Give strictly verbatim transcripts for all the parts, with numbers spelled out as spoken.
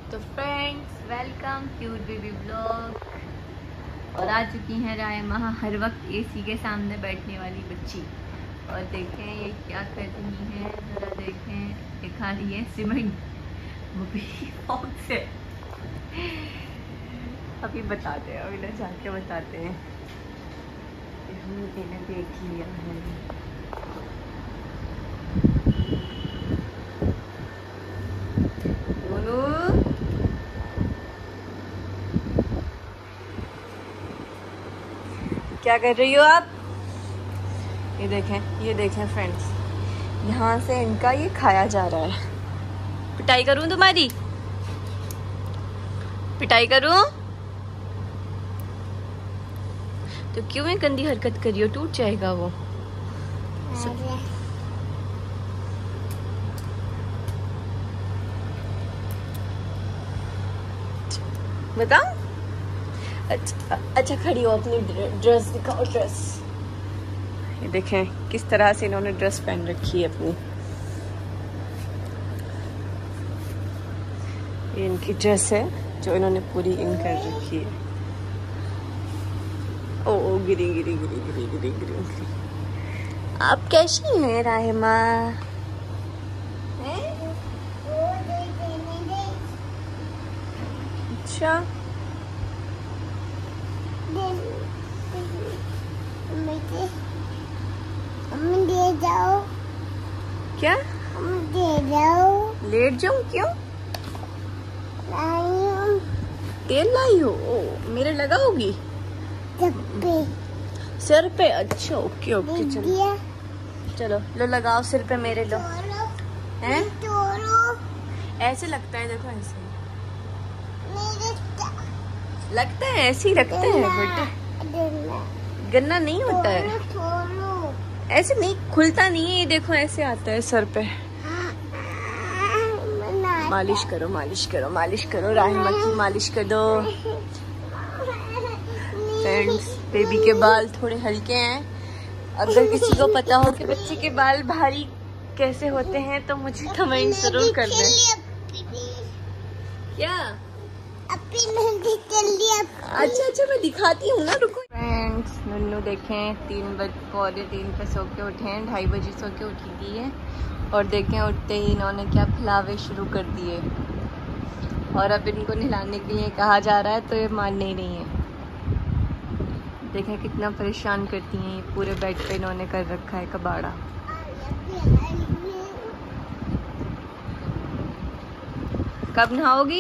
तो friends welcome cute baby blog. और आ चुकी हैं रायमा, हर वक्त एसी के सामने बैठने वाली बच्ची। और देखें ये क्या कर रही है, ज़रा देखें। ये खा रही है सीमेंट, वो भी फॉक से। अभी बताते हैं, अभी ना जाके बताते हैं। हमने देख लिया है। क्या कर रही हो आप? ये देखें, ये देखें फ्रेंड्स, यहाँ से इनका ये खाया जा रहा है। पिटाई करूं तुम्हारी? पिटाई करूं? तो क्यों ये गंदी हरकत करी हो? टूट जाएगा वो। बताओ। अच्छा अच्छा खड़ी हो, अपनी ड्रेस दिखाओ। ड्रेस ये देखें किस तरह से इन्होंने ड्रेस पहन रखी है अपनी। ये इनकी ड्रेस है जो इन्होंने पूरी इन कर रखी है। ओ, ओ गिरी गिरी गिरी गिरी गिरी गिरी गिरी। आप कैसी हैं राहिमा? अच्छा दे जाओ। क्या दे जाओ? लेट जाऊं? क्यों? तेल लाई हो? ओ, मेरे लगाओगी? पे। सिर पे? अच्छा ओके ओके, चलो चलो लो लगाओ सिर पे मेरे। लो हैं? ऐसे लगता है, देखो ऐसे लगता है, ऐसे ही लगता है बेटा। गन्ना नहीं होता है, ऐसे नहीं खुलता नहीं है। ये देखो ऐसे आता है सर पे। मालिश करो मालिश करो मालिश करो, राहिमा की मालिश कर दो। फ्रेंड्स बेबी के बाल थोड़े हल्के हैं। अगर किसी को पता हो कि बच्चे के बाल भारी कैसे होते हैं तो मुझे कमेंट जरूर कर दें। क्या? अच्छा अच्छा मैं दिखाती हूँ ना, रुको। फ्रेंड्स नन्नू देखें, तीन बज पौधे तीन पे सो के उठे हैं, ढाई बजे सो के उठी थी है। और देखें उठते ही इन्होंने क्या फैलावे शुरू कर दिए। और अब इनको नहलाने के लिए कहा जा रहा है तो ये मान नहीं रही हैं। देखें कितना परेशान करती हैं। ये पूरे बेड पे इन्होंने कर रखा है कबाड़ा। कब नहाओगी?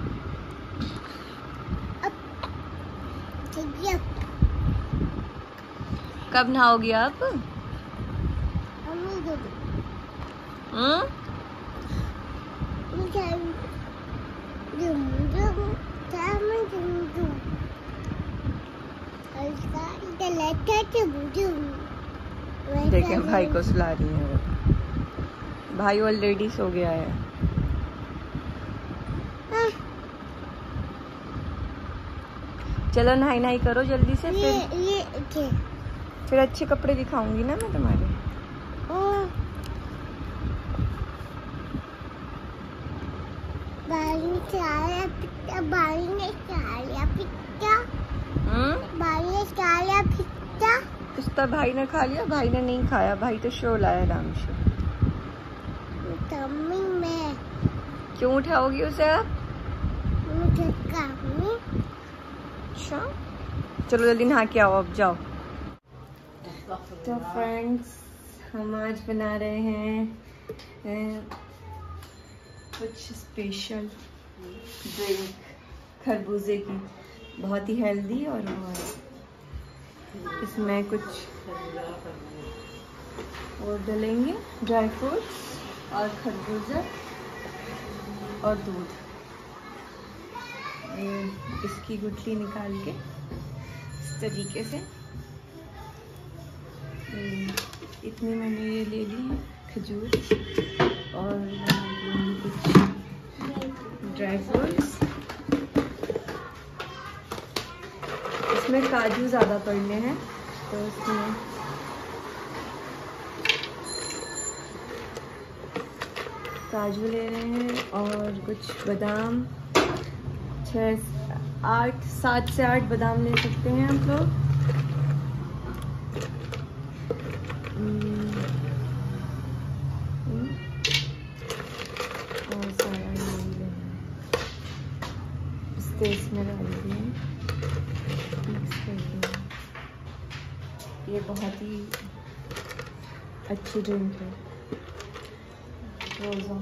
कब नहाओगी आप? हम्म? देखें भाई को सुला रही है। भाई ऑलरेडी सो गया है। चलो नहाई नहाई करो जल्दी से। फिर ये, ये, फिर अच्छे कपड़े दिखाऊंगी ना मैं तुम्हारे। तो भाई ने खा लिया? भाई ने नहीं खाया, भाई तो शो लाया आराम से। में क्यों उठाओगी उसे आप? अच्छा चलो जल्दी नहा के आओ, अब जाओ। तो फ्रेंड्स हम आज बना रहे हैं कुछ स्पेशल ड्रिंक खरबूजे की, बहुत ही हेल्दी। और इसमें कुछ और डालेंगे, ड्राई फ्रूट्स और खरबूजा और दूध। इसकी गुठली निकाल के इस तरीके से, इतनी मैंने ये ले ली है खजूर। और कुछ ड्राई फ्रूट्स, इसमें काजू ज़्यादा पड़ने हैं तो इसमें काजू ले रहे हैं और कुछ बादाम छः आठ सात से आठ बादाम ले सकते हैं आप लोग। और सारा इसमें डाल दिए, मिक्स कर दिए। ये बहुत ही अच्छी ड्रिंक है रोज़ा,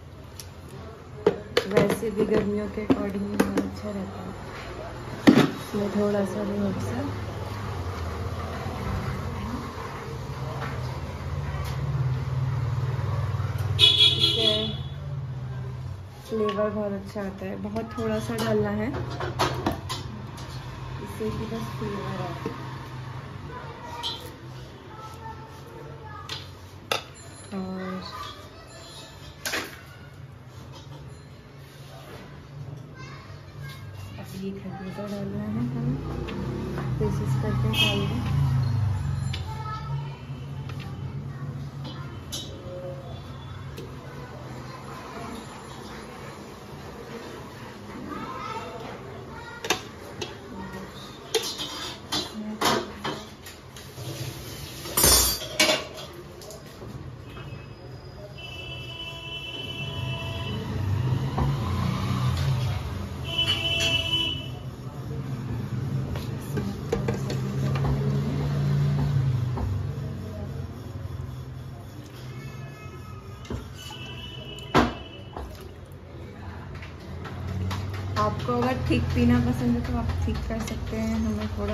वैसे भी गर्मियों के अकॉर्डिंग बहुत अच्छा रहता है। इसमें थोड़ा सा भी मिक्सर, इससे फ्लेवर बहुत अच्छा आता है। बहुत थोड़ा सा डालना है इससे कि बस फ्लेवर आए। और अब ये खरबूजा डालना है, हम पीसेस करके डाल दें। आपको अगर थिक पीना पसंद है तो आप थिक कर सकते हैं। हमें थोड़ा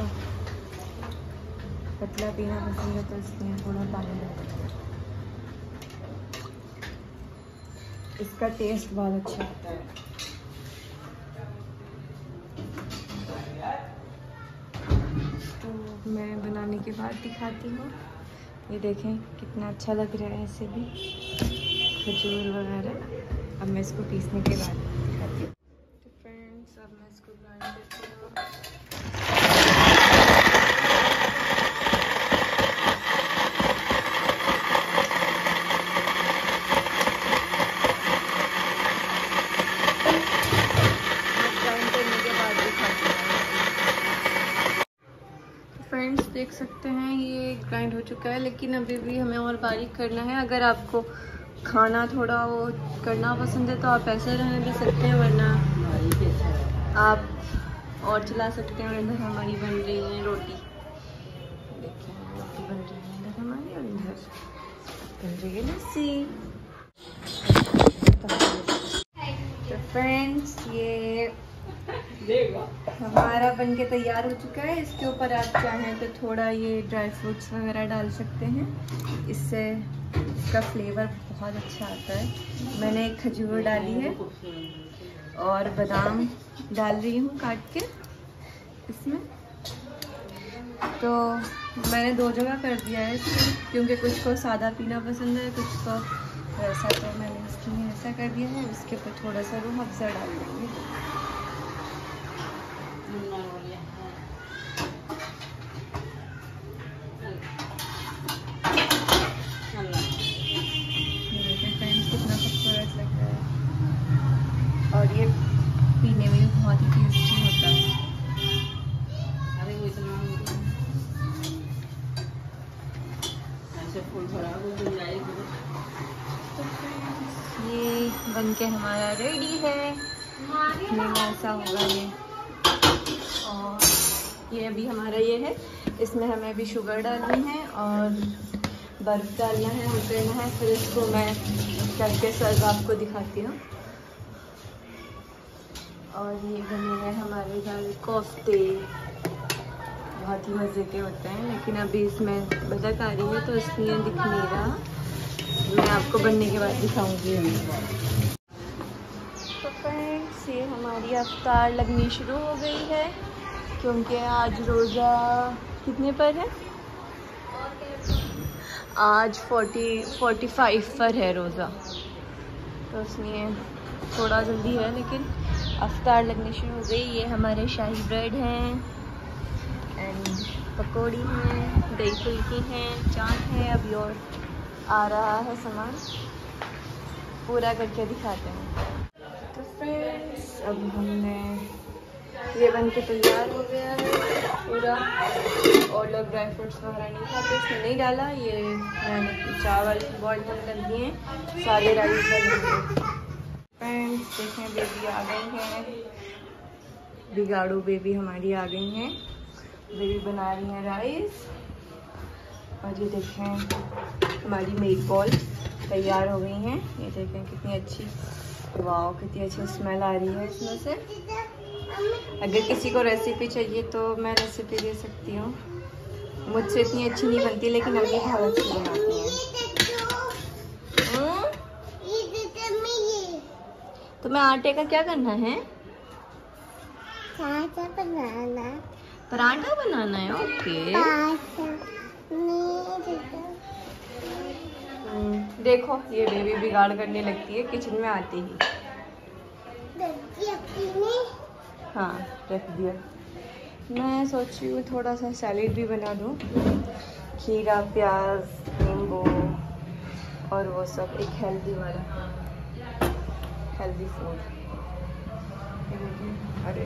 पतला पीना पसंद है तो इसलिए थोड़ा पानी डालते हैं। इसका टेस्ट बहुत अच्छा आता है। तो मैं बनाने के बाद दिखाती हूँ। ये देखें कितना अच्छा लग रहा है, ऐसे भी खजूर वगैरह। अब मैं इसको पीसने के बाद दिखाती हूँ। अब मैं इसको ग्राइंड करती हूँ। ग्राइंड करने के बाद दिखाती हूँ। फ्रेंड्स देख सकते हैं ये ग्राइंड हो चुका है, लेकिन अभी भी हमें और बारीक करना है। अगर आपको खाना थोड़ा वो करना पसंद है तो आप ऐसे रहने दे सकते हैं, वरना आप और चला सकते हैं। इधर हमारी बन रही है रोटी, देखिए रोटी बन रही है इधर हमारी, और इधर बन रही है लस्सी। तो फ्रेंड्स ये हमारा बन के तैयार हो चुका है। इसके ऊपर आप चाहें तो थोड़ा ये ड्राई फ्रूट्स वगैरह डाल सकते हैं, इससे इसका फ्लेवर बहुत अच्छा आता है। मैंने एक खजूर डाली है और बादाम डाल रही हूँ काट के इसमें। तो मैंने दो जगह कर दिया है इसको, क्योंकि कुछ को सादा पीना पसंद है, कुछ को वैसा। तो मैंने इसके लिए ऐसा कर दिया है। इसके ऊपर थोड़ा सा रूह अफ़ज़ा डाल देंगे। कितना खूबसूरत लग रहा है, और ये पीने में भी बहुत ही टेस्टी होता है। अरे वो इतना ऐसे फूल भरा ये बन के हमारा रेडी है। ऐसा होगा ये, और ये अभी हमारा ये है। इसमें हमें अभी शुगर डालनी है और बर्फ़ डालना है और करना है। फिर इसको मैं करके सर्व आपको दिखाती हूँ। और ये बने हुए हमारे घर कोफ्ते, बहुत ही मज़े के होते हैं, लेकिन अभी इसमें बदक आ रही है तो इसलिए दिख नहीं रहा। मैं आपको बनने के बाद दिखाऊंगी। तो फ्रेंड्स ये हमारी अफ्तार लगनी शुरू हो गई है, क्योंकि आज रोज़ा कितने पर है? आज फोर्टी फोर्टी फाइव पर है रोज़ा, तो इसलिए थोड़ा जल्दी है, लेकिन अफ्तार लगनी शुरू हो गई। ये हमारे शाही ब्रेड हैं एंड पकौड़ी हैं, दही फुल्की हैं, चाट है। अभी और आ रहा है सामान, पूरा करके दिखाते हैं। तो फ्रेंड्स अब हमने ये बन के तैयार हो गया है पूरा। और लोग ड्राई फ्रूट्स वगैरह नहीं खाते, इसमें नहीं डाला। ये मैंने चावल बॉयल कर दिए, सादे राइस बने। फ्रेंड्स देखें बेबी आ गई हैं, बिगाड़ू बेबी हमारी आ गई हैं। बेबी बना रही हैं राइस। और ये देखें हमारी मीट बॉल तैयार हो गई हैं। ये देखें कितनी अच्छी, वाह कितनी अच्छी स्मेल आ रही है इसमें से। अगर किसी को रेसिपी चाहिए तो मैं रेसिपी दे सकती हूँ। मुझसे इतनी अच्छी नहीं बनती, लेकिन अम्मी बहुत अच्छी बनाती हैं। तो मैं आटे का क्या करना है? पराठा बनाना। पराठा बनाना है, ओके। देखो ये बेबी बिगाड़ करने लगती है किचन में आते ही। हाँ रख दिया। मैं सोच रही हूँ थोड़ा सा सैलेड भी बना दूँ, खीरा प्याज नींबू और वो सब, एक हेल्दी वाला हेल्दी फूड। अरे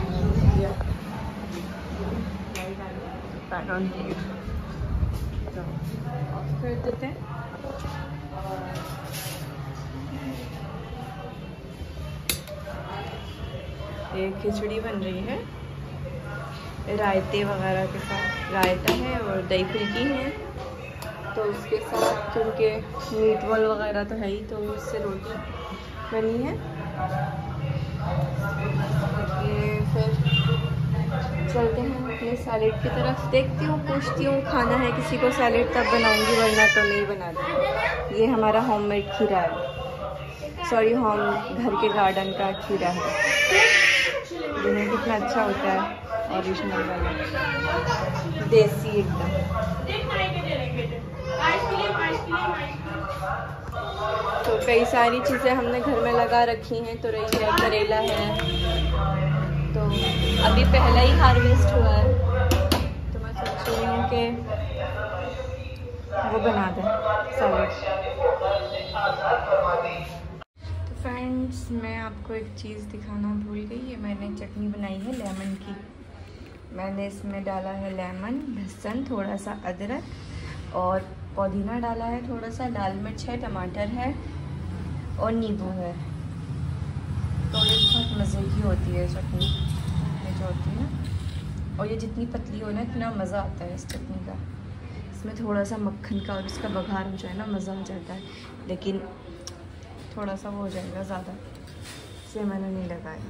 पैन ऑन ऑफ कर देते हैं। ये खिचड़ी बन रही है रायते वगैरह के साथ। रायता है और दही फुल्की है, तो उसके साथ क्योंकि मीट बॉल वगैरह तो है ही, तो उससे रोटी बनी है। ये फिर चलते हैं अपने सैलेड की तरफ। देखती हूँ, पूछती हूँ खाना है किसी को सैलेड तब बनाऊंगी, वरना तो नहीं बनाती। ये हमारा होममेड खीरा है, सॉरी होम घर के गार्डन का खीरा है। देखिए कितना अच्छा होता है, ओरिजिनल वाला, देसी एकदम। तो कई सारी चीज़ें हमने घर में लगा रखी हैं। तो रही है करेला है, तो अभी पहला ही हार्वेस्ट हुआ है, तो मैं सोच रही हूँ कि वो बना दें सैलेड। तो फ्रेंड्स मैं आपको एक चीज़ दिखाना भूल गई। ये मैंने चटनी बनाई है लेमन की। मैंने इसमें डाला है लेमन, लहसुन, थोड़ा सा अदरक और पुदीना डाला है, थोड़ा सा लाल मिर्च है, टमाटर है और नींबू है। तो ये बहुत मज़े की होती है चटनी, ये जो होती है ना। और ये जितनी पतली हो ना इतना मज़ा आता है इस चटनी का। इसमें थोड़ा सा मक्खन का और इसका बघार हो जाए ना, मज़ा आ जाता है। लेकिन थोड़ा सा वो हो जाएगा ज़्यादा, इसलिए मैंने नहीं लगाया।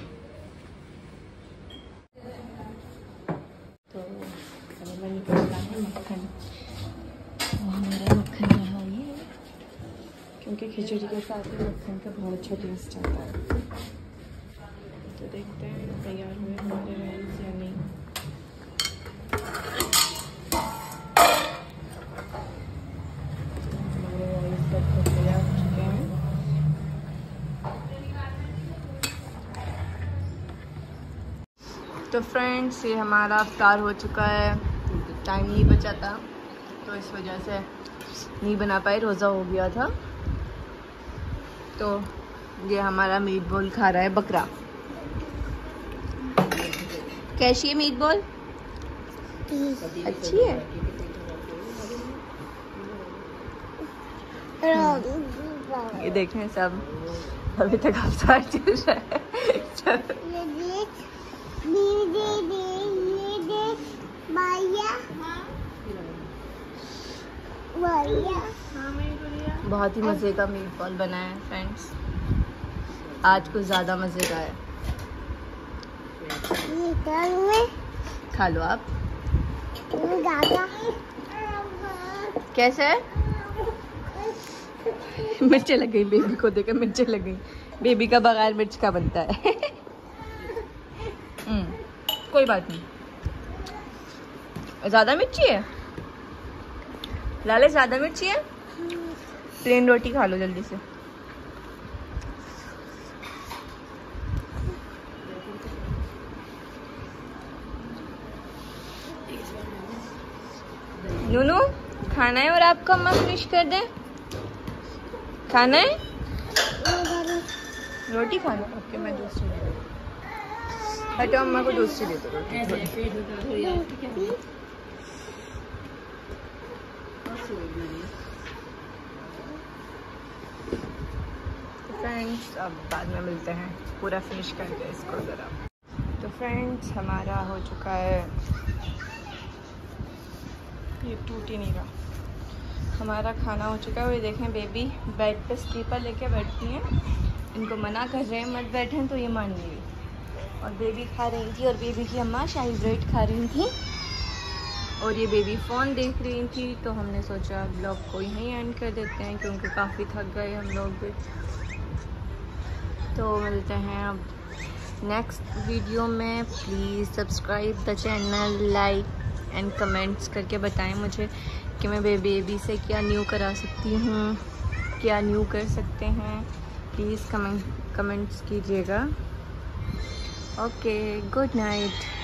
तो मैंने निकाला है मक्खन, और मेरा मक्खन रहा ये, क्योंकि खिचड़ी के साथ ही मक्खन का बहुत अच्छा टेस्ट आता है। तो देखते हैं तैयार हुए हमारे राइस या नहीं। हमारे राइस लगभग तैयार हो चुके हैं। तो फ्रेंड्स ये हमारा अफ्तार हो चुका है। टाइम नहीं बचा था तो इस वजह से नहीं बना पाए, रोज़ा हो गया था। तो ये हमारा मीट बॉल खा रहा है बकरा। कैसी है मीट बॉल? अच्छी है। ये देखें सब अभी तक अफ्तार चल रहा है। बहुत ही मज़े का मीट बॉल बना है फ्रेंड्स, आज कुछ ज़्यादा मज़े का है। खा लो आप। कैसे है? मिर्चें लग गई बेबी को, देखकर मिर्चें लग गई। बेबी का बगैर मिर्च का बनता है। कोई बात नहीं। ज़्यादा मिर्ची है लाले, ज़्यादा मिर्ची है। प्लेन रोटी खा लो जल्दी से। नूनू खाना है और आपको अम्मा फिनिश कर दें? खाना है रोटी खाना? ओके मैं दूसरी हटो अम्मा को दूसरी दे दो रोटी। फ्रेंड्स अब बाद में मिलते हैं, पूरा फिनिश करके इसको ज़रा। तो फ्रेंड्स हमारा हो चुका है, ये टूट ही नहीं रहा, हमारा खाना हो चुका है। ये देखें बेबी बेड पे स्लीपर लेके बैठती हैं, इनको मना कर रहे हैं मत बैठें तो ये मान गई। और बेबी खा रही थी और बेबी की अम्मा शाही ब्रेड खा रही थी और ये बेबी फ़ोन देख रही थी। तो हमने सोचा ब्लॉग को यहीं एंड कर देते हैं क्योंकि काफ़ी थक गए हम लोग भी। तो मिलते हैं अब नेक्स्ट वीडियो में। Please subscribe the channel, like and comments करके बताएं मुझे कि मैं बेबी से क्या न्यू करा सकती हूँ, क्या न्यू कर सकते हैं। प्लीज़ कमेंट कमेंट्स कीजिएगा। Okay, good night.